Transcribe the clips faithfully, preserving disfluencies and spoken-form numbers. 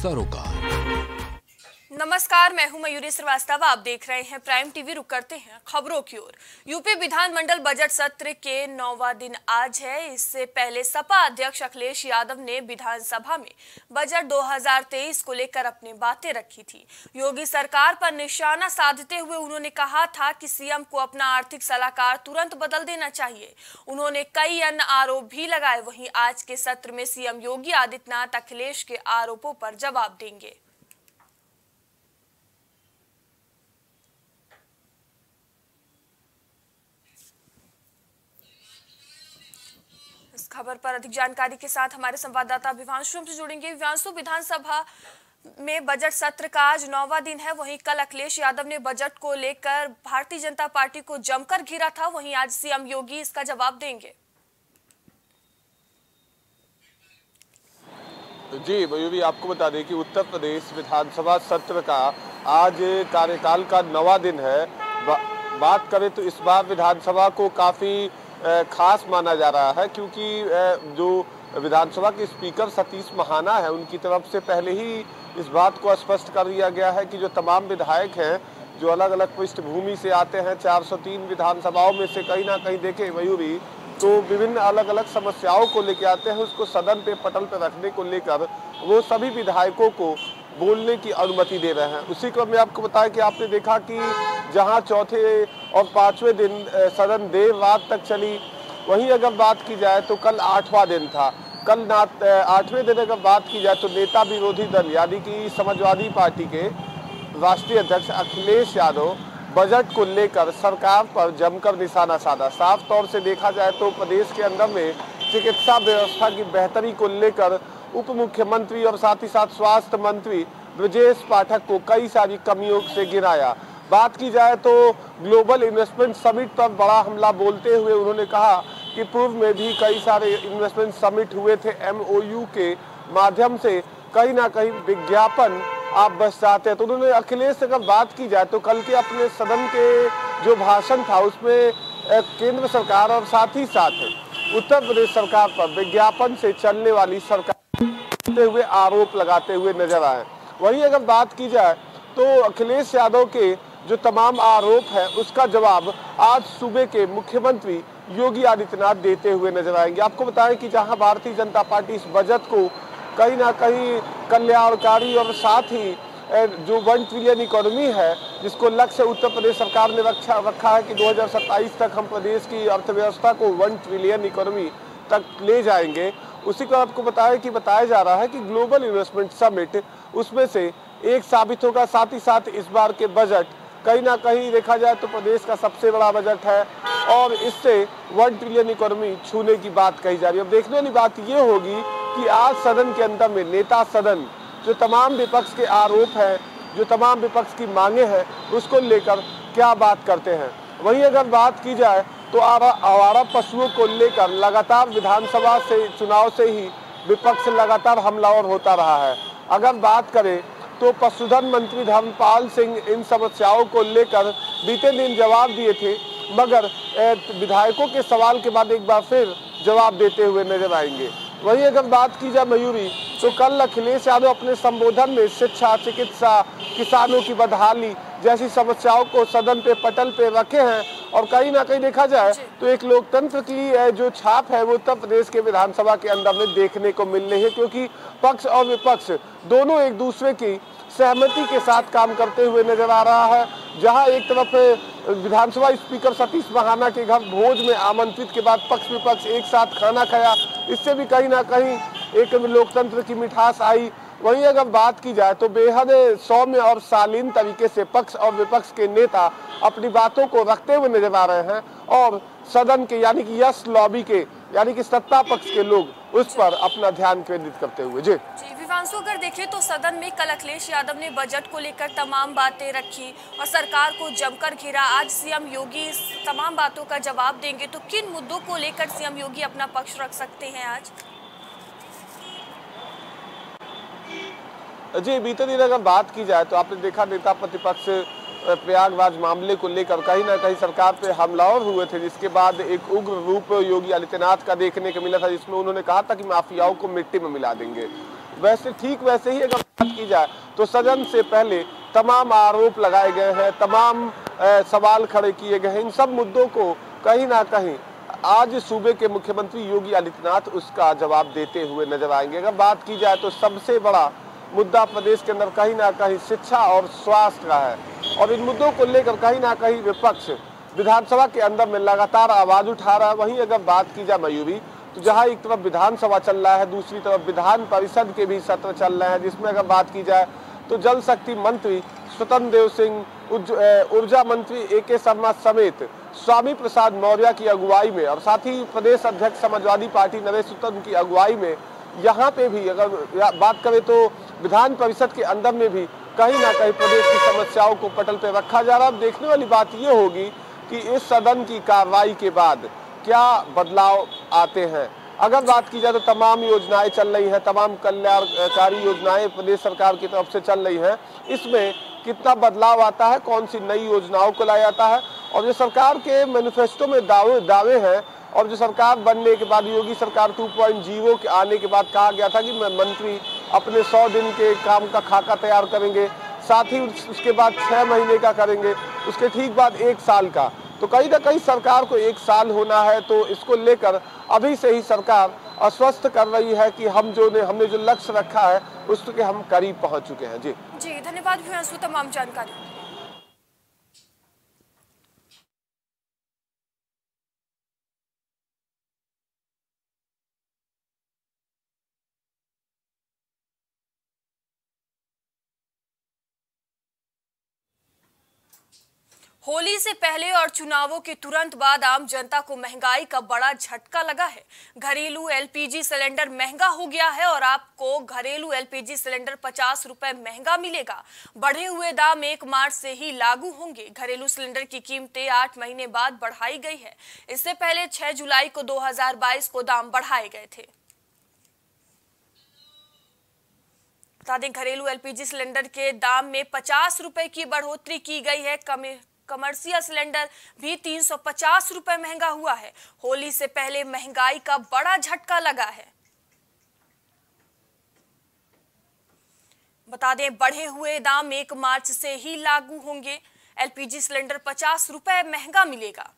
सरोकार। नमस्कार, मैं हूं मयूरी श्रीवास्तव। आप देख रहे हैं प्राइम टीवी। रुक करते हैं खबरों की ओर। यूपी विधानमंडल बजट सत्र के नौवां दिन आज है। इससे पहले सपा अध्यक्ष अखिलेश यादव ने विधानसभा में बजट दो हज़ार तेईस को लेकर अपनी बातें रखी थी। योगी सरकार पर निशाना साधते हुए उन्होंने कहा था कि सीएम को अपना आर्थिक सलाहकार तुरंत बदल देना चाहिए। उन्होंने कई अन्य आरोप भी लगाए। वहीं आज के सत्र में सीएम योगी आदित्यनाथ अखिलेश के आरोपों पर जवाब देंगे। खबर पर अधिक जानकारी के साथ हमारे संवाददाता विवांशु हमसे जुड़ेंगे। विवांशु, विधानसभा में बजट सत्र का आज नौवां दिन है। वहीं कल अखिलेश यादव ने बजट को लेकर भारतीय जनता पार्टी को जमकर घेरा था। वहीं आज सीएम योगी इसका जवाब देंगे। जी मयूरी, आपको बता दें कि उत्तर प्रदेश विधानसभा सत्र का आज कार्यकाल का नौवां दिन है। बा, बात करें तो इस बार विधानसभा को काफ़ी खास माना जा रहा है, क्योंकि जो विधानसभा के स्पीकर सतीश महाना है उनकी तरफ से पहले ही इस बात को स्पष्ट कर दिया गया है कि जो तमाम विधायक हैं जो अलग अलग पृष्ठभूमि से आते हैं, चार सौ तीन विधानसभाओं में से कहीं ना कहीं देखें मयूरी तो विभिन्न अलग अलग समस्याओं को लेकर आते हैं, उसको सदन पे पटल पे रखने को लेकर वो सभी विधायकों को बोलने की अनुमति दे रहे हैं। उसी क्रम में आपको बताया कि आपने देखा कि जहां चौथे और पांचवें दिन सदन देर रात तक चली, वहीं अगर बात की जाए तो कल आठवां दिन था। कल आठवें दिन अगर बात की जाए तो नेता विरोधी दल यानी कि समाजवादी पार्टी के राष्ट्रीय अध्यक्ष अखिलेश यादव बजट को लेकर सरकार पर जमकर निशाना साधा। साफ तौर से देखा जाए तो प्रदेश के अंदर में चिकित्सा व्यवस्था की बेहतरी को लेकर उप मुख्यमंत्री और साथ ही साथ स्वास्थ्य मंत्री ब्रजेश पाठक को कई सारी कमियों से गिराया। बात की जाए तो ग्लोबल इन्वेस्टमेंट समिट पर बड़ा हमला बोलते हुए उन्होंने कहा कि पूर्व में भी कई सारे इन्वेस्टमेंट समिट हुए थे, एमओयू के माध्यम से कहीं ना कहीं विज्ञापन आप बस जाते हैं। तो उन्होंने अखिलेश से अगर बात की जाए तो कल के अपने सदन के जो भाषण था उसमें केंद्र सरकार और साथ ही साथ उत्तर प्रदेश सरकार पर विज्ञापन से चलने वाली सरकार हुए आरोप लगाते हुए नजर आए। वहीं अगर बात की जाए तो अखिलेश यादव के जो तमाम आरोप है उसका जवाब आज सूबे के मुख्यमंत्री योगी आदित्यनाथ देते हुए नजर आएंगे। आपको बताएं कि जहां भारतीय जनता पार्टी इस बजट को कहीं ना कहीं कल्याणकारी और साथ ही जो वन ट्रिलियन इकोनॉमी है जिसको लक्ष्य उत्तर प्रदेश सरकार ने रखा रखा है कि दो हज़ार सत्ताईस तक हम प्रदेश की अर्थव्यवस्था को वन ट्रिलियन इकोनॉमी तक ले जाएंगे, उसी को आपको बताया कि बताया जा रहा है कि ग्लोबल इन्वेस्टमेंट समिट उसमें से एक साबित होगा। साथ ही साथ इस बार के बजट कहीं ना कहीं देखा जाए तो प्रदेश का सबसे बड़ा बजट है और इससे वन ट्रिलियन इकोनॉमी छूने की बात कही जा रही है। अब देखने वाली बात ये होगी कि आज सदन के अंदर में नेता सदन जो तमाम विपक्ष के आरोप हैं, जो तमाम विपक्ष की मांगे हैं, उसको लेकर क्या बात करते हैं। वहीं अगर बात की जाए तो आवारा पशुओं को लेकर लगातार विधानसभा से चुनाव से ही विपक्ष लगातार हमलावर होता रहा है। अगर बात करें तो पशुधन मंत्री धर्मपाल सिंह इन समस्याओं को लेकर बीते दिन जवाब दिए थे, मगर विधायकों के सवाल के बाद एक बार फिर जवाब देते हुए नजर आएंगे। वहीं अगर बात की जाए मयूरी तो कल अखिलेश यादव अपने संबोधन में शिक्षा, चिकित्सा, किसानों की बदहाली जैसी समस्याओं को सदन पे पटल पे रखे हैं और कहीं ना कहीं देखा जाए तो एक लोकतंत्र की जो छाप है वो उत्तर प्रदेश के विधानसभा के अंदर में देखने को मिल रही है, क्योंकि पक्ष और विपक्ष दोनों एक दूसरे की सहमति के साथ काम करते हुए नजर आ रहा है। जहां एक तरफ विधानसभा स्पीकर सतीश महाना के घर भोज में आमंत्रित के बाद पक्ष विपक्ष एक साथ खाना खाया, इससे भी कहीं ना कहीं एक लोकतंत्र की मिठास आई। वहीं अगर बात की जाए तो बेहद सौम्य और शालीन तरीके से पक्ष और विपक्ष के नेता अपनी बातों को रखते हुए नजर आ रहे हैं और सदन के यानी कि यस लॉबी के यानी कि सत्ता पक्ष के लोग उस पर अपना ध्यान केंद्रित करते हुए। जी जी विवांशु, अगर देखें तो सदन में कल अखिलेश यादव ने बजट को लेकर तमाम बातें रखी और सरकार को जमकर घेरा। आज सीएम योगी इस तमाम बातों का जवाब देंगे, तो किन मुद्दों को लेकर सीएम योगी अपना पक्ष रख सकते हैं आज? जी बीते दिन अगर बात की जाए तो आपने देखा नेता प्रतिपक्ष प्रयागराज मामले को लेकर कहीं ना कहीं सरकार पे हमलावर हुए थे, जिसके बाद एक उग्र रूप योगी आदित्यनाथ का देखने को मिला था, जिसमें उन्होंने कहा था कि माफियाओं को मिट्टी में मिला देंगे। वैसे ठीक वैसे ही अगर बात की जाए तो सदन से पहले तमाम आरोप लगाए गए हैं, तमाम आ, सवाल खड़े किए गए हैं। इन सब मुद्दों को कहीं ना कहीं आज सूबे के मुख्यमंत्री योगी आदित्यनाथ उसका जवाब देते हुए नजर आएंगे। अगर बात की जाए तो सबसे बड़ा मुद्दा प्रदेश के अंदर कहीं ना कहीं शिक्षा और स्वास्थ्य का है, और इन मुद्दों को लेकर कहीं ना कहीं विपक्ष विधानसभा के अंदर में लगातार आवाज उठा रहा है। वहीं अगर बात की जाए मयूरी, तो जहां एक तरफ विधानसभा चल रहा है, दूसरी तरफ विधान परिषद के भी सत्र चल रहे हैं, जिसमें अगर बात की जाए तो जल शक्ति मंत्री स्वतंत्र देव सिंह, ऊर्जा मंत्री ए के शर्मा समेत स्वामी प्रसाद मौर्य की अगुवाई में और साथ ही प्रदेश अध्यक्ष समाजवादी पार्टी नरेश उत्तम की अगुवाई में यहाँ पे भी अगर बात करें तो विधान परिषद के अंदर में भी कहीं ना कहीं प्रदेश की समस्याओं को पटल पे रखा जा रहा है। अब देखने वाली बात ये होगी कि इस सदन की कार्रवाई के बाद क्या बदलाव आते हैं। अगर बात की जाए तो तमाम योजनाएं चल रही हैं, तमाम कल्याणकारी योजनाएं प्रदेश सरकार की तरफ से चल रही हैं, इसमें कितना बदलाव आता है, कौन सी नई योजनाओं को लाया जाता है, और जो सरकार के मैनिफेस्टो में दावे दावे हैं, और जो सरकार बनने के बाद योगी सरकार टू पॉइंट ज़ीरो के आने के बाद कहा गया था कि मंत्री अपने सौ दिन के काम का खाका तैयार करेंगे, साथ ही उसके बाद छः महीने का करेंगे, उसके ठीक बाद एक साल का। तो कहीं ना कहीं सरकार को एक साल होना है, तो इसको लेकर अभी से ही सरकार आश्वस्त कर रही है कि हम जो ने हमने जो लक्ष्य रखा है उसके हम करीब पहुंच चुके हैं। जी जी धन्यवाद भूयांशु तमाम जानकारी। होली से पहले और चुनावों के तुरंत बाद आम जनता को महंगाई का बड़ा झटका लगा है। घरेलू एलपीजी सिलेंडर महंगा हो गया है और आपको घरेलू एलपीजी सिलेंडर पचास रुपए महंगा मिलेगा। बढ़े हुए दाम एक मार्च से ही लागू होंगे। घरेलू सिलेंडर की कीमतें आठ महीने बाद बढ़ाई गई है। इससे पहले छह जुलाई को दो हजार बाईस को दाम बढ़ाए गए थे। बता दें घरेलू एलपीजी सिलेंडर के दाम में पचास रुपए की बढ़ोतरी की गई है। कमी कमर्शियल सिलेंडर भी तीन सौ पचास रुपए महंगा हुआ है। होली से पहले महंगाई का बड़ा झटका लगा है। बता दें बढ़े हुए दाम एक मार्च से ही लागू होंगे। एलपीजी सिलेंडर पचास रुपए महंगा मिलेगा।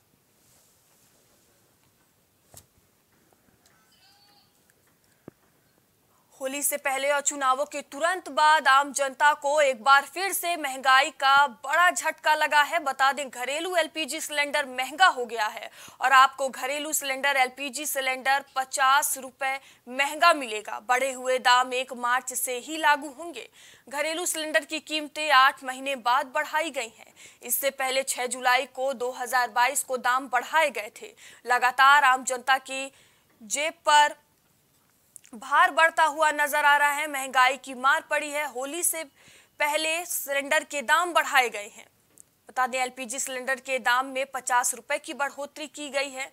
होली से पहले और चुनावों के तुरंत बाद आम जनता को एक बार फिर से महंगाई का बड़ा झटका लगा है। बता दें घरेलू एलपीजी सिलेंडर महंगा हो गया है और आपको घरेलू सिलेंडर एलपीजी सिलेंडर पचास रुपए महंगा मिलेगा। बढ़े हुए दाम एक मार्च से ही लागू होंगे। घरेलू सिलेंडर की कीमतें आठ महीने बाद बढ़ाई गई हैं। इससे पहले छह जुलाई को दो हजार बाईस को दाम बढ़ाए गए थे। लगातार आम जनता की जेब पर भार बढ़ता हुआ नजर आ रहा है। महंगाई की मार पड़ी है। होली से पहले सिलेंडर के दाम बढ़ाए गए हैं। बता दें एलपीजी सिलेंडर के दाम में पचास रुपए की बढ़ोतरी की गई है।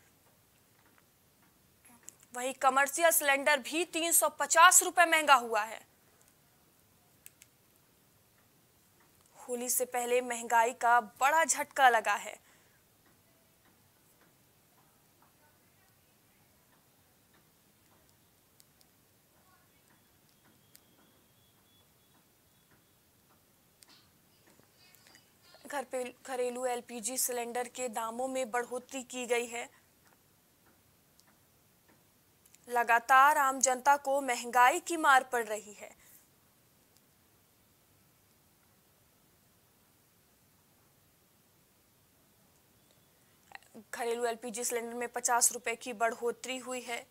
वहीं कमर्शियल सिलेंडर भी तीन सौ पचास रुपए महंगा हुआ है। होली से पहले महंगाई का बड़ा झटका लगा है। घर पे घरेलू एलपीजी सिलेंडर के दामों में बढ़ोतरी की गई है। लगातार आम जनता को महंगाई की मार पड़ रही है। घरेलू एलपीजी सिलेंडर में पचास रुपए की बढ़ोतरी हुई है।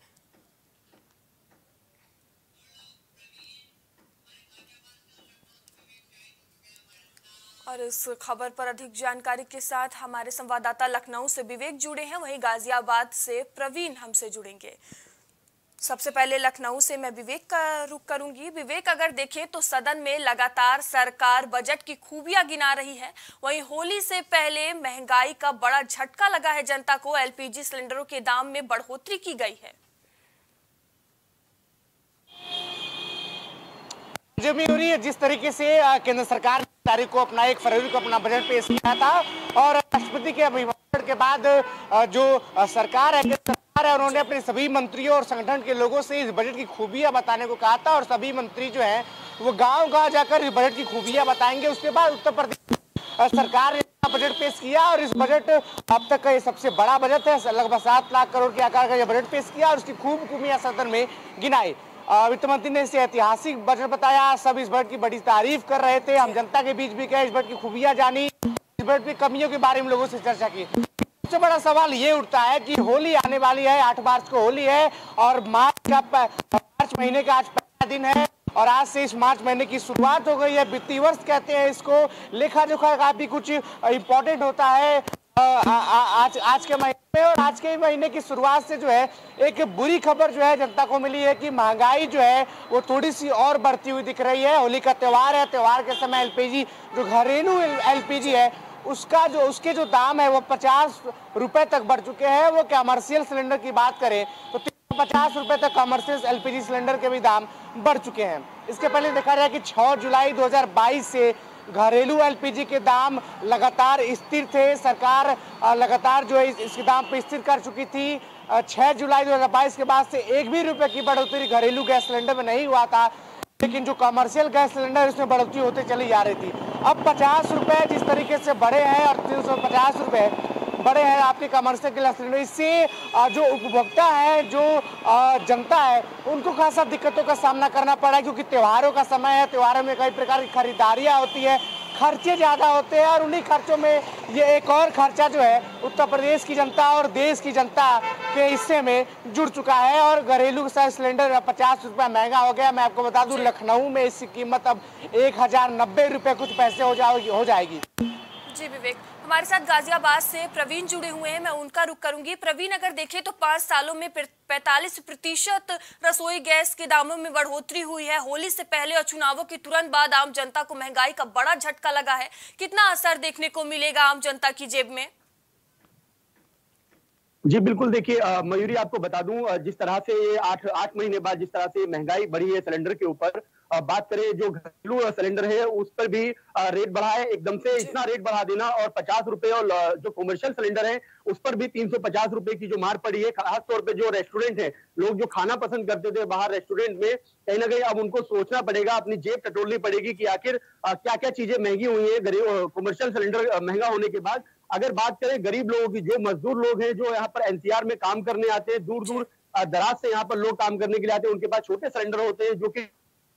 और इस खबर पर अधिक जानकारी के साथ हमारे संवाददाता लखनऊ से विवेक जुड़े हैं, वहीं गाजियाबाद से प्रवीण हमसे जुड़ेंगे। सबसे पहले लखनऊ से मैं विवेक का रुख करूंगी। विवेक, अगर देखें तो सदन में लगातार सरकार बजट की खूबियां गिना रही है, वहीं होली से पहले महंगाई का बड़ा झटका लगा है जनता को। एलपीजी सिलेंडरों के दाम में बढ़ोतरी की गई है। जो भी हो रही है, जिस तरीके से केंद्र सरकार तारीख को अपना एक फरवरी को अपना बजट पेश किया था और राष्ट्रपति के अभिभाषण के बाद जो सरकार है है उन्होंने अपने सभी मंत्रियों और संगठन के लोगों से इस बजट की खूबियां बताने को कहा था और सभी मंत्री जो हैं वो गांव गांव जाकर इस बजट की खूबियां बताएंगे। उसके बाद उत्तर प्रदेश सरकार ने बजट पेश किया और इस बजट अब तक का ये सबसे बड़ा बजट है। लगभग सात लाख करोड़ के आकार का यह बजट पेश किया और उसकी खूब खूबियां सदन में गिनाई। वित्त मंत्री ने इसे ऐतिहासिक बजट बताया। सब इस बजट की बड़ी तारीफ कर रहे थे। हम जनता के बीच भी गए, इस बजट की खूबियां जानी, इस बजट की कमियों के बारे में लोगों से चर्चा की। सबसे बड़ा सवाल ये उठता है कि होली आने वाली है, आठ मार्च को होली है और मार्च का मार्च महीने का आज पहला दिन है और आज से इस मार्च महीने की शुरुआत हो गई है। वित्तीय वर्ष कहते हैं इसको। लेखा जोखा काफी कुछ इम्पोर्टेंट होता है आ, आ, आज आज के महीने में और आज के महीने की शुरुआत से जो है एक बुरी खबर जो है जनता को मिली है कि महंगाई जो है वो थोड़ी सी और बढ़ती हुई दिख रही है। होली का त्योहार है, त्योहार के समय एलपीजी जो घरेलू एलपीजी है उसका जो उसके जो दाम है वो पचास रुपए तक बढ़ चुके हैं। वो कमर्शियल सिलेंडर की बात करें तो तीन सौ पचास रुपए तक कमर्शियल एलपीजी सिलेंडर के भी दाम बढ़ चुके हैं। इसके पहले देखा जाए कि छह जुलाई दो हज़ार बाईस से घरेलू एलपीजी के दाम लगातार स्थिर थे। सरकार लगातार जो है इसके दाम पर स्थिर कर चुकी थी। छह जुलाई दो हज़ार बाईस के बाद से एक भी रुपए की बढ़ोतरी घरेलू गैस सिलेंडर में नहीं हुआ था, लेकिन जो कमर्शियल गैस सिलेंडर उसमें बढ़ोतरी होते चली जा रही थी। अब पचास रुपए जिस तरीके से बढ़े हैं और तीन सौ पचास रुपए बढ़े हैं आपके कमर्शियल गैस सिलेंडर, इससे जो उपभोक्ता है, जो जनता है, उनको खासा दिक्कतों का सामना करना पड़ा है क्योंकि त्योहारों का समय है। त्योहारों में कई प्रकार की खरीदारियां होती है, खर्चे ज़्यादा होते हैं और उन्हीं खर्चों में ये एक और खर्चा जो है उत्तर प्रदेश की जनता और देश की जनता के हिस्से में जुड़ चुका है और घरेलू सिलेंडर पचास रुपये महंगा हो गया। मैं आपको बता दूं लखनऊ में इसकी कीमत अब एक हजार नब्बे रुपये कुछ पैसे हो जाओ हो जाएगी। जी विवेक, हमारे साथ गाजियाबाद से प्रवीण जुड़े हुए हैं, मैं उनका रुख करूंगी। प्रवीण, अगर देखें तो पाँच सालों में पैंतालीस प्रतिशत रसोई गैस के दामों में बढ़ोतरी हुई है। होली से पहले और चुनावों के तुरंत बाद आम जनता को महंगाई का बड़ा झटका लगा है। कितना असर देखने को मिलेगा आम जनता की जेब में? जी बिल्कुल, देखिए मयूरी, आपको बता दूं जिस तरह से ये आठ आठ महीने बाद जिस तरह से महंगाई बढ़ी है सिलेंडर के ऊपर, बात करें जो घरेलू सिलेंडर है उस पर भी रेट बढ़ा है एकदम से। इतना रेट बढ़ा देना और पचास रुपए और जो कमर्शियल सिलेंडर है उस पर भी तीन सौ पचास रुपए की जो मार पड़ी है। खास तौर पे जो रेस्टोरेंट है, लोग जो खाना पसंद करते थे बाहर रेस्टोरेंट में, कहीं ना कहीं अब उनको सोचना पड़ेगा, अपनी जेब टटोलनी पड़ेगी कि आखिर क्या क्या चीजें महंगी हुई है कमर्शियल सिलेंडर महंगा होने के बाद। अगर बात करें गरीब लोगों की, जो मजदूर लोग हैं जो यहाँ पर एनसीआर में काम करने आते हैं, दूर दूर दराज से यहाँ पर लोग काम करने के लिए आते हैं, उनके पास छोटे सिलेंडर होते हैं जो कि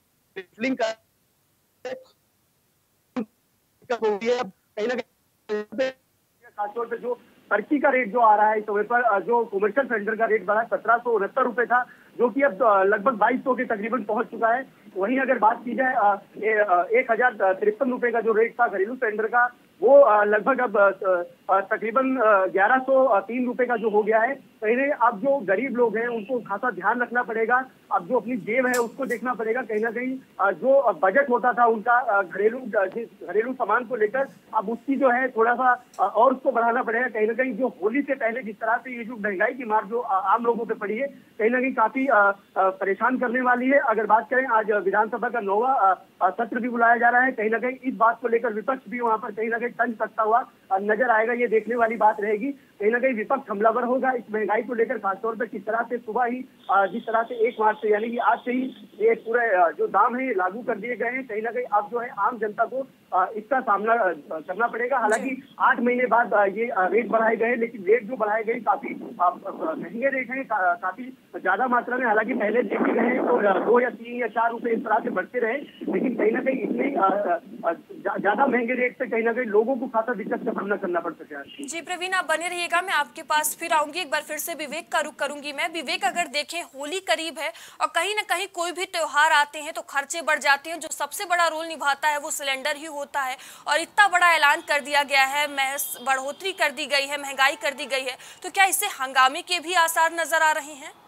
कहीं ना कहीं खासतौर पे जो टर्की का रेट जो आ रहा है इस समय पर, जो कमर्शियल सिलेंडर का रेट बढ़ा सत्रह सौ उनहत्तर रुपए था, जो कि अब लगभग बाईस सौ के तकरीबन पहुंच चुका है। वहीं अगर बात की जाए एक हजार तिरपन रुपए का जो रेट था घरेलू सिलेंडर का, वो लगभग अब तकरीबन ग्यारह सौ तीन रुपए का जो हो गया है। कहीं अब जो गरीब लोग हैं उनको खासा ध्यान रखना पड़ेगा। अब जो अपनी जेब है उसको देखना पड़ेगा। कहीं ना कहीं जो बजट होता था उनका घरेलू घरेलू सामान को लेकर, अब उसकी जो है थोड़ा सा और उसको बढ़ाना पड़ेगा। कहीं ना कहीं जो होली से पहले जिस तरह से ये जो महंगाई की मार जो आम लोगों पे पड़ी है, कहीं ना कहीं काफी परेशान करने वाली है। अगर बात करें, आज विधानसभा का नौवां सत्र भी बुलाया जा रहा है। कहीं ना कहीं इस बात को लेकर विपक्ष भी वहां पर कहीं ना कहीं तंज कसता हुआ नजर आएगा। ये देखने वाली बात रहेगी। कहीं ना कहीं विपक्ष हमलावर होगा इस महंगाई को लेकर, खासतौर पर किस तरह से सुबह ही जिस तरह से एक मार्च से यानी कि आज से ही ये पूरे जो दाम है लागू कर दिए गए हैं। कहीं ना कहीं अब जो है आम जनता को इसका सामना करना पड़ेगा। हालांकि आठ महीने बाद ये रेट बढ़ाए गए, लेकिन रेट जो बढ़ाए गए काफी महंगे रेट हैं, काफी ज्यादा मात्रा में। हालांकि पहले देखे गए तो दो या तीन या चार रुपए इस तरह से बढ़ते रहे, लेकिन कहीं ना कहीं इतने ज्यादा महंगे रेट से कहीं ना कहीं लोगों को खासा दिक्कत का सामना करना पड़ सके। जी प्रवीण, आप बने रहिएगा, मैं आपके पास फिर आऊंगी। एक बार फिर से विवेक का रुख करूंगी मैं। विवेक, अगर देखें होली करीब है और कहीं ना कहीं कोई भी त्योहार आते हैं तो खर्चे बढ़ जाते हैं। जो सबसे बड़ा रोल निभाता है वो सिलेंडर ही होता है और इतना बड़ा ऐलान कर दिया गया है, महज बढ़ोतरी कर दी गई है, महंगाई कर दी गई है, तो क्या इससे हंगामे के भी आसार नजर आ रहे हैं?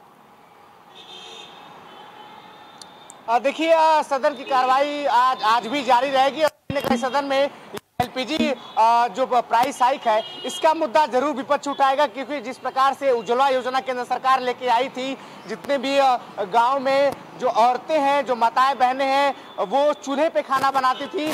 देखिए, सदन की कार्रवाई आज आज भी जारी रहेगी और सदन में एलपीजी जो प्राइस हाइक है इसका मुद्दा जरूर विपक्ष उठाएगा, क्योंकि जिस प्रकार से उज्ज्वला योजना केंद्र सरकार लेके आई थी, जितने भी गांव में जो औरतें हैं, जो माताएं बहनें हैं, वो चूल्हे पे खाना बनाती थी, उनको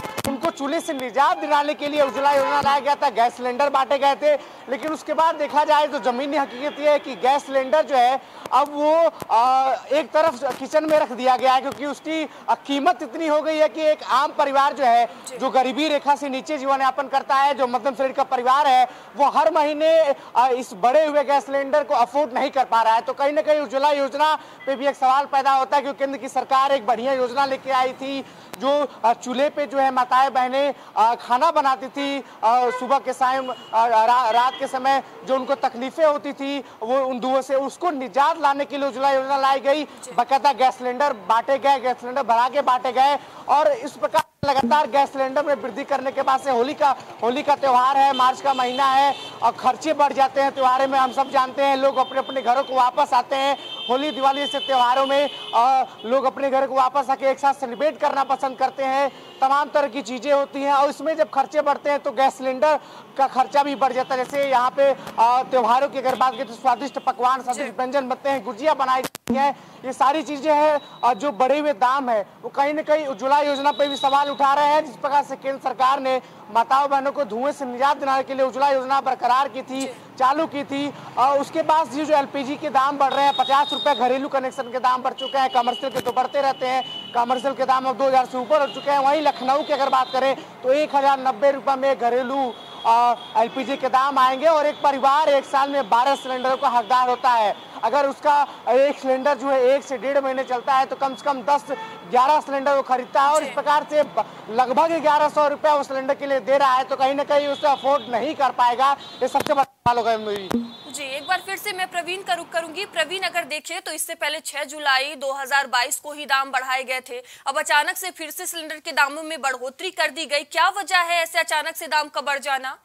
को चूल्हे से निजात दिलाने के लिए उज्ज्वला योजना लाया गया था, गैस सिलेंडर बांटे गए थे। लेकिन उसके बाद देखा जाए तो जमीनी हकीकत ये है कि गैस सिलेंडर जो है अब वो आ, एक तरफ किचन में रख दिया गया है, क्योंकि उसकी कीमत इतनी हो गई है कि एक आम परिवार जो है, जो गरीबी रेखा से नीचे जीवन यापन करता है, जो मध्यम श्रेणी का परिवार है, वो हर महीने इस बढ़े हुए गैस सिलेंडर को अफोर्ड नहीं कर पा रहा है। तो कहीं ना कहीं उज्ज्वला योजना पे भी एक सवाल पैदा होता है, क्योंकि केंद्र की सरकार एक बढ़िया योजना लेके आई थी, जो चूल्हे पे जो है माताएं बहनें खाना बनाती थी सुबह के टाइम, रा, रात के समय जो उनको तकलीफें होती थी वो उन धुओं से, उसको निजात लाने के लिए उज्ज्वला योजना लाई गई। बाकायदा गैस सिलेंडर बांटे गए, गैस सिलेंडर भरा के बांटे गए, और इस प्रकार लगातार गैस सिलेंडर में वृद्धि करने के बाद से होली का होली का त्योहार है, मार्च का महीना है और खर्चे बढ़ जाते हैं त्योहारों में। हम सब जानते हैं, लोग अपने अपने घरों को वापस आते हैं। होली दिवाली जैसे त्योहारों में आ, लोग अपने घर को वापस आके एक साथ सेलिब्रेट करना पसंद करते हैं, तमाम तरह की चीज़ें होती हैं, और इसमें जब खर्चे बढ़ते हैं तो गैस सिलेंडर का खर्चा भी बढ़ जाता है। जैसे यहाँ पे त्योहारों की अगर बात करें तो स्वादिष्ट पकवान, स्वादिष्ट व्यंजन बनते हैं, गुजिया बनाई जाती है, ये सारी चीज़ें हैं। जो बढ़े हुए दाम है वो कहीं ना कहीं उज्ज्वला योजना पे भी सवाल उठा रहे हैं। जिस प्रकार से केंद्र सरकार ने माताओं बहनों को धुएं से निजात दिलाने के लिए उज्ज्वला योजना बरकरार की थी, चालू की थी, और उसके बाद ये जो एलपीजी के दाम बढ़ रहे हैं, पचास रुपए घरेलू कनेक्शन के दाम बढ़ चुके हैं, कमर्शियल के तो बढ़ते रहते हैं, कमर्शियल के दाम अब दो हजार से ऊपर हो चुके हैं। वहीं लखनऊ की अगर बात करें तो एक हजार नब्बे रुपए में घरेलू एलपीजी के दाम आएंगे, और एक परिवार एक साल में बारह सिलेंडरों का हकदार होता है। अगर उसका एक सिलेंडर जो है एक से डेढ़ महीने चलता है तो कम से कम दस ग्यारह सिलेंडर वो खरीदता है, और इस प्रकार से लगभग ग्यारह सौ रुपया उस सिलेंडर के लिए दे रहा है, तो कहीं ना कहीं उसे अफोर्ड नहीं कर पाएगा। ये सबसे बड़ा सवाल होगा मेरी। जी, एक बार फिर से मैं प्रवीण का रुख करूंगी। प्रवीण, अगर देखें तो इससे पहले छह जुलाई दो हज़ार बाईस को ही दाम बढ़ाए गए थे, अब अचानक से फिर से सिलेंडर के दामों में बढ़ोतरी कर दी गई, क्या वजह है ऐसे अचानक से दाम का बढ़ जाना?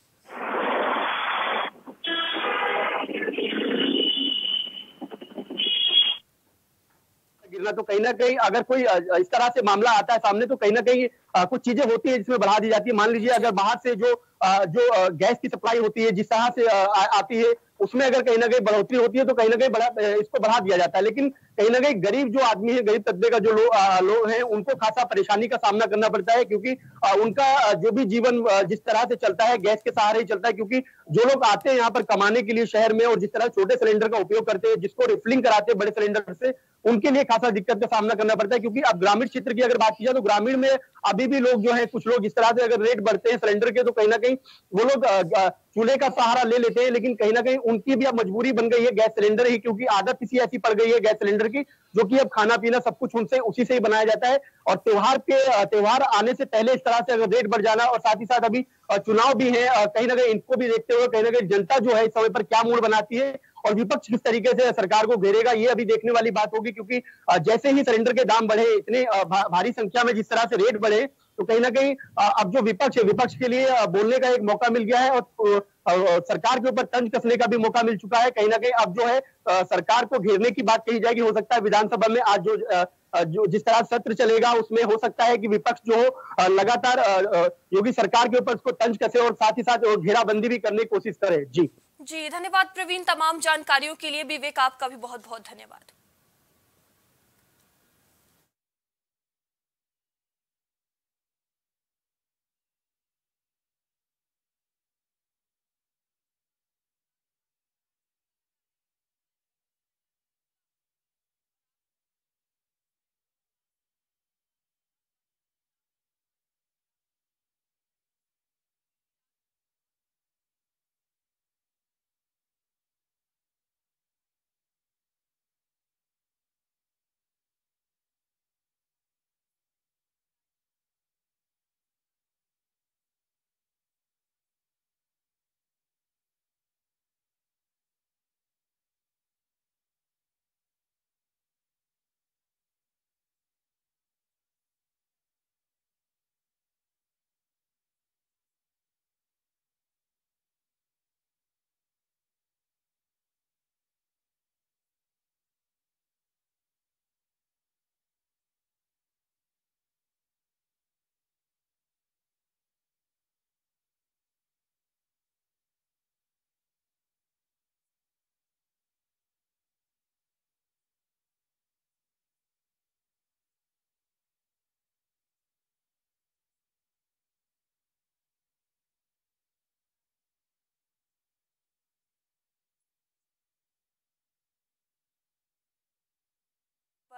गिरना तो कहीं ना कहीं अगर कोई इस तरह से मामला आता है सामने तो कहीं ना कहीं आ, कुछ चीजें होती है जिसमें बढ़ा दी जाती है। मान लीजिए अगर बाहर से जो आ, जो आ, गैस की सप्लाई होती है जिस तरह से आ, आ, आती है उसमें अगर कहीं ना कहीं बढ़ोतरी होती है तो कहीं ना कहीं बढ़ा इसको बढ़ा दिया जाता है। लेकिन कहीं ना कहीं गरीब जो आदमी है, गरीब तबके का जो लोग लोग हैं, उनको खासा परेशानी का सामना करना पड़ता है, क्योंकि आ, उनका जो भी जीवन जिस तरह से चलता है गैस के सहारे ही चलता है। क्योंकि जो लोग आते हैं यहाँ पर कमाने के लिए शहर में और जिस तरह छोटे सिलेंडर का उपयोग करते हैं, जिसको रिफिलिंग कराते हैं बड़े सिलेंडर से, उनके लिए खासा दिक्कत का सामना करना पड़ता है। क्योंकि अब ग्रामीण क्षेत्र की अगर बात की जाए तो ग्रामीण में अभी भी लोग जो है, कुछ लोग इस तरह से अगर रेट बढ़ते हैं सिलेंडर के तो कहीं ना कहीं वो लोग चूल्हे का सहारा ले लेते हैं। लेकिन कहीं ना कहीं उनकी भी अब मजबूरी बन गई है गैस सिलेंडर ही, क्योंकि आदत इसी ऐसी पड़ गई है गैस सिलेंडर की, जो कि अब खाना पीना सब कुछ उनसे उसी से ही बनाया जाता है। और त्योहार के त्योहार आने से पहले इस तरह से अगर रेट बढ़ जाना, और साथ ही साथ अभी चुनाव भी है, कहीं ना कहीं इनको भी देखते हुए कहीं ना कहीं जनता जो है इस समय पर क्या मूड बनाती है और विपक्ष किस तरीके से सरकार को घेरेगा, ये अभी देखने वाली बात होगी। क्योंकि जैसे ही सिलेंडर के दाम बढ़े, इतने भारी संख्या में जिस तरह से रेट बढ़े, तो कहीं ना कहीं अब जो विपक्ष है, विपक्ष के लिए बोलने का एक मौका मिल गया है और सरकार के ऊपर तंज कसने का भी मौका मिल चुका है। कहीं ना कहीं अब जो है सरकार को घेरने की बात कही जाएगी। हो सकता है विधानसभा में आज जो जो जिस तरह सत्र चलेगा उसमें हो सकता है कि विपक्ष जो हो लगातार योगी सरकार के ऊपर उसको तंज कसे और साथ ही साथ घेराबंदी भी करने की कोशिश करे। जी जी, धन्यवाद प्रवीण तमाम जानकारियों के लिए। विवेक, आपका भी बहुत बहुत धन्यवाद।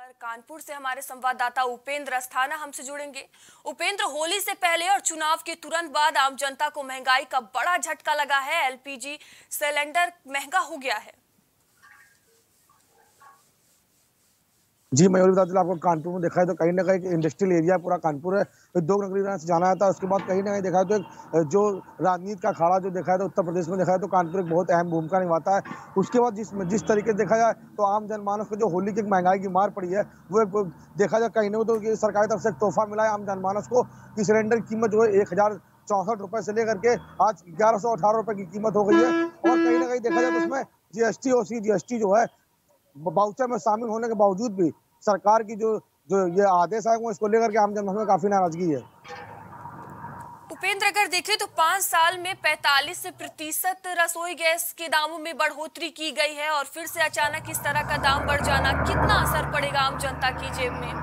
कानपुर से हमारे संवाददाता उपेंद्र अस्थाना हमसे जुड़ेंगे। उपेंद्र, होली से पहले और चुनाव के तुरंत बाद आम जनता को महंगाई का बड़ा झटका लगा है। एलपीजी सिलेंडर महंगा हो गया है। जी मैं और बता दूं आपको, कानपुर में देखा है तो कहीं ना कहीं इंडस्ट्रियल एरिया पूरा कानपुर है, तो दो नगरी से जाना था। उसके बाद कहीं ना कहीं देखा है तो एक जो राजनीति का अखाड़ा जो देखा है तो उत्तर प्रदेश में देखा है तो कानपुर एक बहुत अहम भूमिका निभाता है। उसके बाद जिस जिस तरीके से देखा जाए तो आम जनमानस को जो होली की महंगाई की मार पड़ी है वो देखा जाए कहीं ना तो सरकार की तरफ से एक तोहफा मिला है आम जनमानस को कि सिलेंडर की कीमत जो है एक हजार चौसठ रुपए से लेकर के आज ग्यारह सौ अठारह रुपए की कीमत हो गई है। और कहीं ना कहीं देखा जाए तो उसमें जीएसटी और सी जीएसटी जो है वाउचर में शामिल होने के बावजूद भी सरकार की जो जो ये आदेश है वो इसको लेकर के आम जनता में काफी नाराजगी है। उपेंद्र, अगर देखें तो पाँच साल में पैंतालीस प्रतिशत रसोई गैस के दामों में बढ़ोतरी की गई है और फिर से अचानक इस तरह का दाम बढ़ जाना कितना असर पड़ेगा आम जनता की जेब में?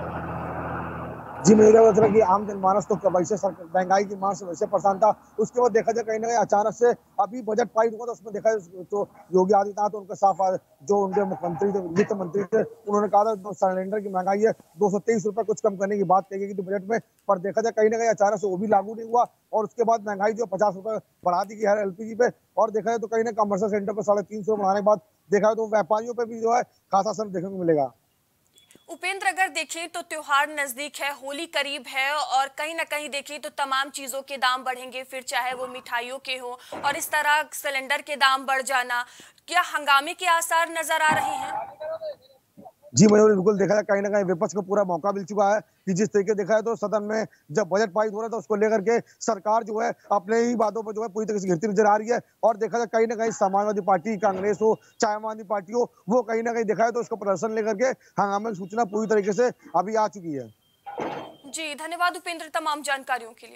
जी मुझे क्या पता कि आम जनमानस तो वैसे महंगाई की मार से वैसे परेशान था। उसके बाद देखा जाए कहीं ना कहीं अचानक से अभी बजट पारित हुआ तो उसमें देखा जाए तो योगी आदित्यनाथ उनके साफ जो उनके मुख्यमंत्री जो वित्त मंत्री थे उन्होंने कहा था जो सिलेंडर की महंगाई है दो सौ तेईस रुपए कुछ कम करने की बात कही गई थी बजट में, पर देखा जाए कहीं ना कहीं अचानक से वो भी लागू नहीं हुआ और उसके बाद महंगाई जो पचास रुपए बढ़ा दी गई है एलपीजी पे। और देखा जाए तो कहीं ना कमर्शियल सेंटर पर साढ़े तीन सौ बढ़ाने के बाद देखा जाए तो व्यापारियों पे भी जो है खासा असर देखने को मिलेगा। उपेंद्र, अगर देखें तो त्योहार नजदीक है, होली करीब है और कहीं ना कहीं देखें तो तमाम चीजों के दाम बढ़ेंगे, फिर चाहे वो मिठाइयों के हो और इस तरह सिलेंडर के दाम बढ़ जाना, क्या हंगामे के आसार नजर आ रहे हैं? जी मयूर, बिल्कुल देखा जाए कहीं ना कहीं विपक्ष को पूरा मौका मिल चुका है कि जिस तरीके देखा है तो सदन में जब बजट पारित हो रहा था उसको लेकर के सरकार जो है अपने ही बातों पर जो है पूरी तरह से घिरती नजर आ रही है। और देखा जाए कहीं ना कहीं समाजवादी पार्टी, कांग्रेस हो चाहे आम आदमी पार्टी हो, वो कहीं ना कहीं देखा है तो उसका प्रदर्शन लेकर के हंगामे की सूचना पूरी तरीके से अभी आ चुकी है। जी धन्यवाद उपेंद्र तमाम जानकारियों के लिए।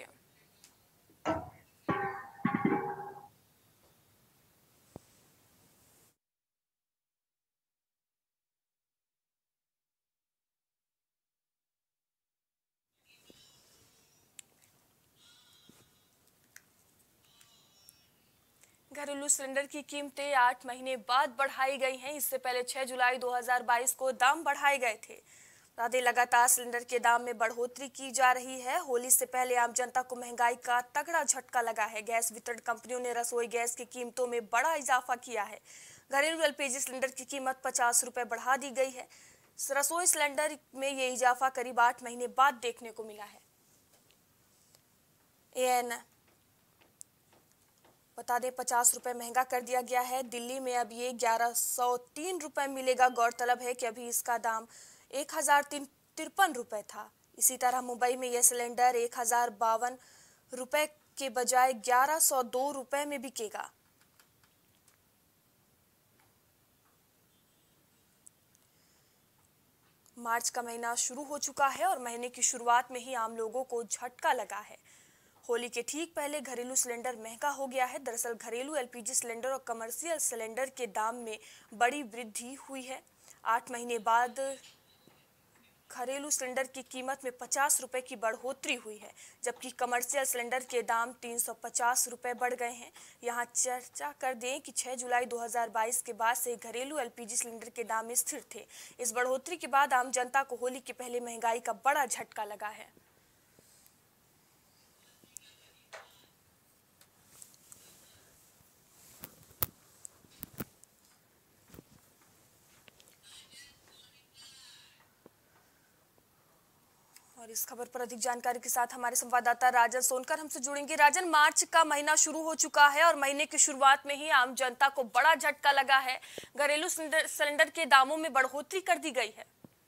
घरेलू सिलेंडर की कीमतें आठ महीने बाद बढ़ाई गई हैं। इससे पहले छह जुलाई दो हज़ार बाईस को दाम बढ़ाए गए थे। राधे लगातार सिलेंडर के दाम में बढ़ोतरी की जा रही है। होली से पहले आम जनता को महंगाई का तगड़ा झटका लगा है। गैस वितरण कंपनियों ने रसोई गैस की कीमतों में बड़ा इजाफा किया है। घरेलू एलपीजी सिलेंडर की कीमत पचास रुपए बढ़ा दी गई है। रसोई सिलेंडर में ये इजाफा करीब आठ महीने बाद देखने को मिला है। एएन बता दें पचास रुपए महंगा कर दिया गया है। दिल्ली में अब ये ग्यारह सौ तीन रुपए मिलेगा। गौरतलब है कि अभी इसका दाम एक हजार तिरपन रुपए था। इसी तरह मुंबई में यह सिलेंडर एक हजार बावन रुपए के बजाय ग्यारह सौ दो रुपए में बिकेगा। मार्च का महीना शुरू हो चुका है और महीने की शुरुआत में ही आम लोगों को झटका लगा है। होली के ठीक पहले घरेलू सिलेंडर महंगा हो गया है। दरअसल घरेलू एलपीजी सिलेंडर और कमर्शियल सिलेंडर के दाम में बड़ी वृद्धि हुई है। आठ महीने बाद घरेलू सिलेंडर की कीमत में पचास रुपए की बढ़ोतरी हुई है, जबकि कमर्शियल सिलेंडर के दाम तीन सौ पचास रुपए बढ़ गए हैं। यहां चर्चा कर दें कि छह जुलाई दो हज़ार बाईस के बाद से घरेलू एलपीजी सिलेंडर के दाम स्थिर थे। इस बढ़ोतरी के बाद आम जनता को होली के पहले महंगाई का बड़ा झटका लगा है। और इस खबर पर अधिक जानकारी के साथ हमारे संवाददाता राजन सोनकर हमसे जुड़ेंगे। राजन, मार्च का महीना शुरू हो चुका है और महीने की शुरुआत में ही आम जनता को बड़ा झटका लगा है। घरेलू सिलेंडर के दामों में बढ़ोतरी कर दी गई है।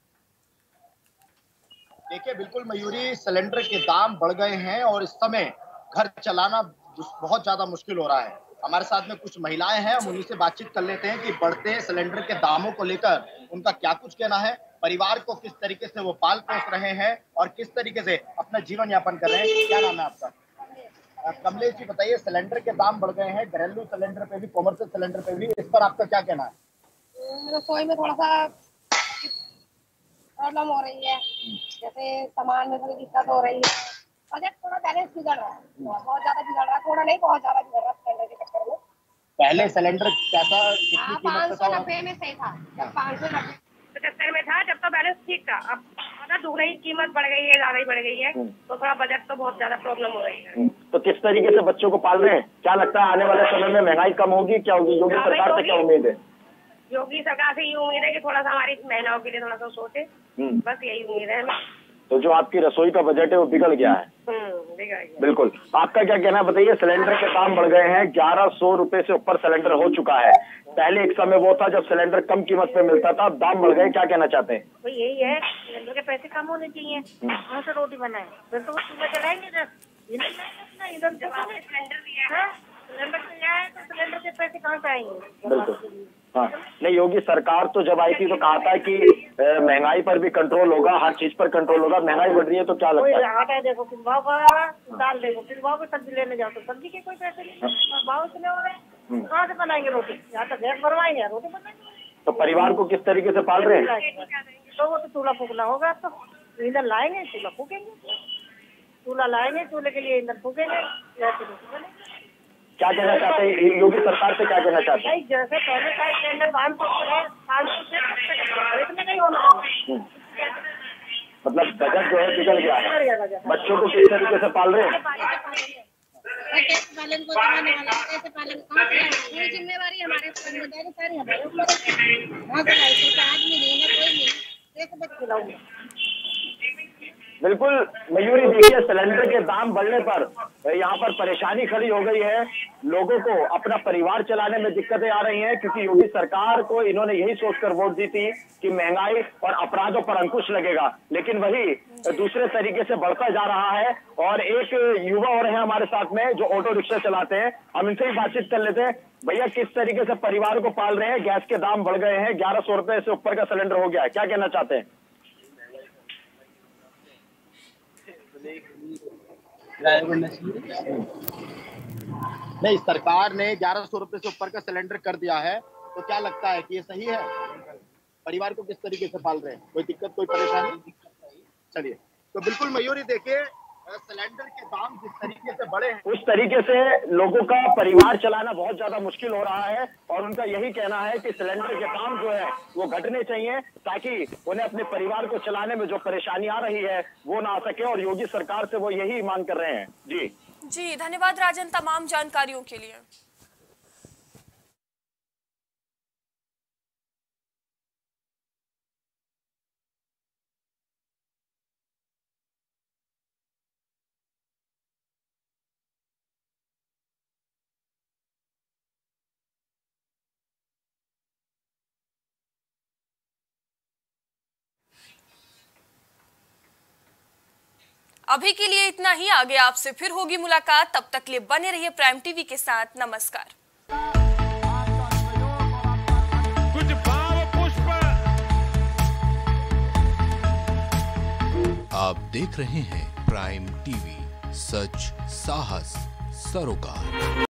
देखिए बिल्कुल मयूरी, सिलेंडर के दाम बढ़ गए हैं और इस समय घर चलाना बहुत ज्यादा मुश्किल हो रहा है। हमारे साथ में कुछ महिलाएं हैं, हम उन्हीं से बातचीत कर लेते हैं कि बढ़ते सिलेंडर के दामों को लेकर उनका क्या कुछ कहना है, परिवार को किस तरीके से वो पाल पोस रहे हैं और किस तरीके से अपना जीवन यापन कर रहे हैं। क्या नाम है आपका? कमलेश जी, बताइए, सिलेंडर के दाम बढ़ गए हैं, घरेलू सिलेंडर पे भी, कमर्शियल सिलेंडर पे भी, इस पर आपका क्या कहना है? रसोई में थोड़ा सा प्रॉब्लम हो रही है, जैसे सामान में थोड़ी दिक्कत हो रही है। बजट थोड़ा बैलेंस बिगड़ रहा है, बहुत ज्यादा बिगड़ रहा है, थोड़ा नहीं बहुत ज्यादा बिगड़ रहा है सिलेंडर के चक्कर में। पहले सिलेंडर कैसा, कितनी कीमत पाँच सौ नब्बे में सही था, पाँच सौ नब्बे पचहत्तर में था जब तो बैलेंस ठीक था, अब मतलब दूसरी ही कीमत बढ़ गई है, ज्यादा ही बढ़ गई है, तो थोड़ा बजट तो बहुत ज्यादा प्रॉब्लम हो रही है। तो किस तरीके से बच्चों को पाल रहे हैं, क्या लगता है आने वाले समय में महंगाई कम होगी, क्या होगी, योगी सरकार से क्या उम्मीद है? योगी सरकार से ये उम्मीद है कि थोड़ा सा हमारी महिलाओं के लिए थोड़ा सा सोचे, बस यही उम्मीद है। तो जो आपकी रसोई का बजट है वो बिगड़ गया है। बिल्कुल, आपका क्या कहना है बताइए? सिलेंडर के दाम बढ़ गए हैं, ग्यारह सौ रुपए से ऊपर सिलेंडर हो चुका है। पहले एक समय वो था जब सिलेंडर कम कीमत पे मिलता था, अब दाम बढ़ गए, क्या कहना चाहते हैं? तो यही है, सिलेंडर के पैसे कम होने चाहिए, कहाँ से रोटी बनाए, फिर तो वो चूल्हा चलाएंगे इधर इधर सिलेंडर दिया है, सिलेंडर दिया है तो सिलेंडर के पैसे कहाँ से आएंगे? बिल्कुल, हाँ। नहीं, योगी सरकार तो जब आई थी तो कहा था कि महंगाई पर भी कंट्रोल होगा, हर चीज पर कंट्रोल होगा। महंगाई बढ़ रही है तो क्या लगता है? आटा देखो किस भाव का, दाल देखो किस भाव का, सब्जी लेने जाओ तो सब्जी के कोई पैसे नहीं, भाव इतने हो रहे, कहाँ से बनाएंगे रोटी? यहाँ तो गैस भरवाएंगे, रोटी बनाएंगे। तो परिवार को किस तरीके से पाल रहे हैं? तो वो तो चूल्हा फूकना होगा, तो ईंधन लाएंगे, चूल्हा फूकेंगे, चूल्हा लाएंगे, चूल्हे के लिए ईंधन फूकेंगे, क्या कहना चाहते हैं योगी सरकार से, क्या कहना चाहते हैं? जैसे पहले का सिलेंडर पाँच सौ है, पाँच सौ से इतने नहीं होना। मतलब बजट जो है बिगड़ गया है। बच्चों को किस तरीके से पाल रहे हैं? कैसे पालन को चलाने वाला, कैसे पालन पूरी जिम्मेवारी हमारे ऊपर, सारी हमारे ऊपर आदमी नहीं है, कोई नहीं, कैसे बच्चे खिलाऊंगे? बिल्कुल मयूरी, देखिए सिलेंडर के दाम बढ़ने पर यहाँ पर परेशानी खड़ी हो गई है, लोगों को अपना परिवार चलाने में दिक्कतें आ रही हैं, क्योंकि योगी सरकार को इन्होंने यही सोचकर वोट दी थी कि महंगाई और अपराधों पर अंकुश लगेगा, लेकिन वही दूसरे तरीके से बढ़ता जा रहा है। और एक युवा और है हमारे साथ में जो ऑटो रिक्शा चलाते हैं, हम इनसे ही बातचीत कर लेते हैं। भैया, किस तरीके से परिवार को पाल रहे हैं? गैस के दाम बढ़ गए हैं, ग्यारह सौ रुपए से ऊपर का सिलेंडर हो गया है, क्या कहना चाहते हैं? नहीं, सरकार ने ग्यारह सौ रुपए से ऊपर का सिलेंडर कर दिया है, तो क्या लगता है कि ये सही है? परिवार को किस तरीके से पाल रहे हैं, कोई दिक्कत, कोई परेशानी? चलिए, तो बिल्कुल मयूरी, देखिए सिलेंडर के दाम जिस तरीके से बढ़े हैं, उस तरीके से लोगों का परिवार चलाना बहुत ज्यादा मुश्किल हो रहा है, और उनका यही कहना है कि सिलेंडर के दाम जो है वो घटने चाहिए, ताकि उन्हें अपने परिवार को चलाने में जो परेशानी आ रही है वो ना आ सके, और योगी सरकार से वो यही मांग कर रहे हैं। जी जी, धन्यवाद राजन तमाम जानकारियों के लिए। अभी के लिए इतना ही, आगे आपसे फिर होगी मुलाकात, तब तक के लिए बने रहिए प्राइम टीवी के साथ। नमस्कार। कुछ भाव पुष्प। आप देख रहे हैं प्राइम टीवी, सच साहस सरोकार।